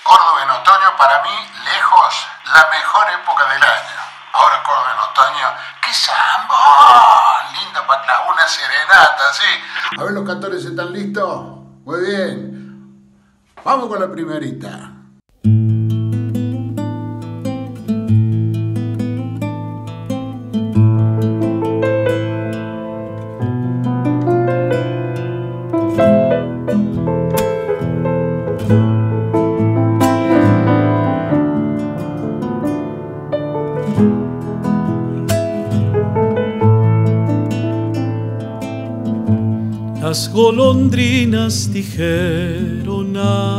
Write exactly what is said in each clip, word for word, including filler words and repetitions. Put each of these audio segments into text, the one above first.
Córdoba en otoño, para mí, lejos, la mejor época del año. Ahora Córdoba en otoño, ¡qué zambón! Lindo para clavar una serenata, sí. A ver, los cantores están listos. Muy bien. Vamos con la primerita. Las golondrinas dijeron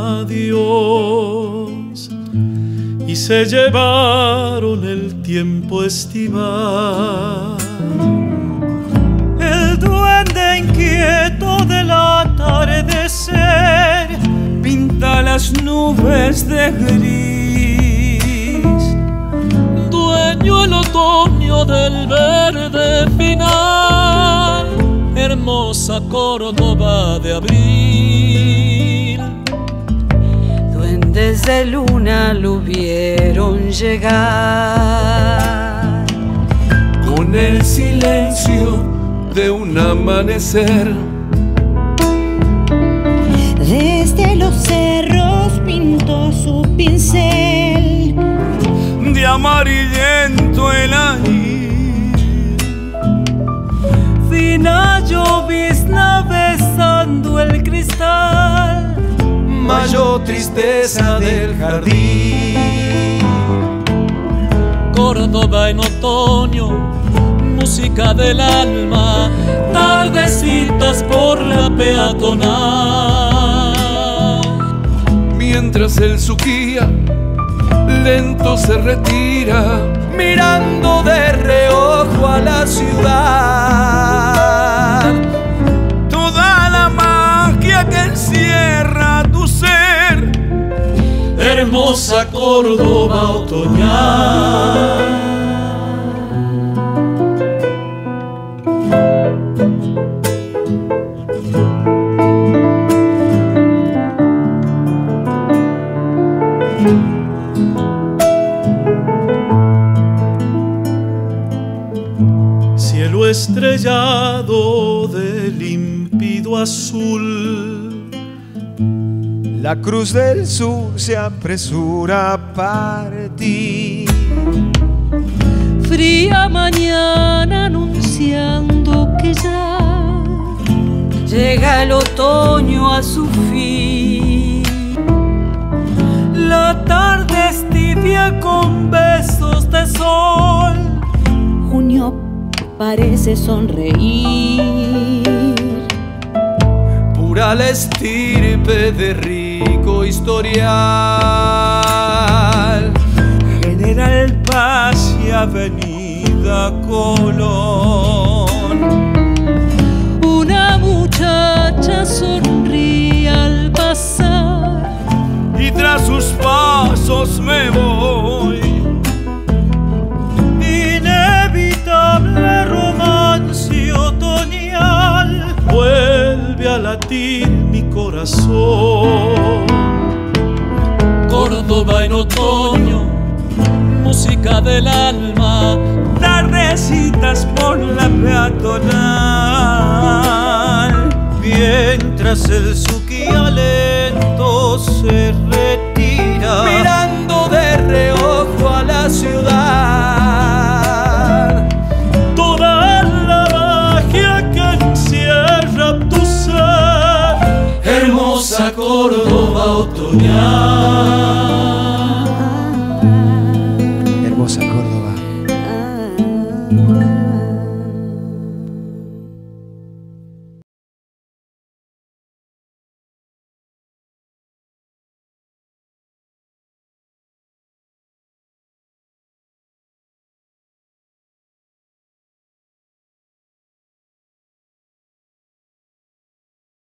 adiós y se llevaron el tiempo estival. El duende inquieto del atardecer pinta las nubes de gris. Dueño el otoño del verde final, hermosa Córdoba de abril. Duendes de luna lo vieron llegar con el silencio de un amanecer. Desde los cerros pintó su pincel de amarillento el aire. Fina llovizna besando el cristal, mayor tristeza del jardín. Córdoba en otoño, música del alma, tardecitas por la peatonal. Mientras el Suquía lento se retira, mirando de reojo a la ciudad. Toda la magia que encierra tu ser, hermosa Córdoba otoñal. Cielo estrellado de límpido azul, la cruz del sur se apresura a partir. Fría mañana anunciando que ya llega el otoño a su fin. La tarde es tibia con besos de sol, junio parece sonreír. Pura la estirpe de rico historial. General Paz y Avenida Colón. Una muchacha sonríe al pasar y tras sus pasos me voy. Inevitable romance otoñal, vuelve a latir mi corazón. Córdoba en otoño, música del alma, tardecitas por la peatonal. Mientras el Suquía lento se retira, mirando de reojo a la ciudad. Toda la magia que encierra tu ser, hermosa Córdoba otoñal.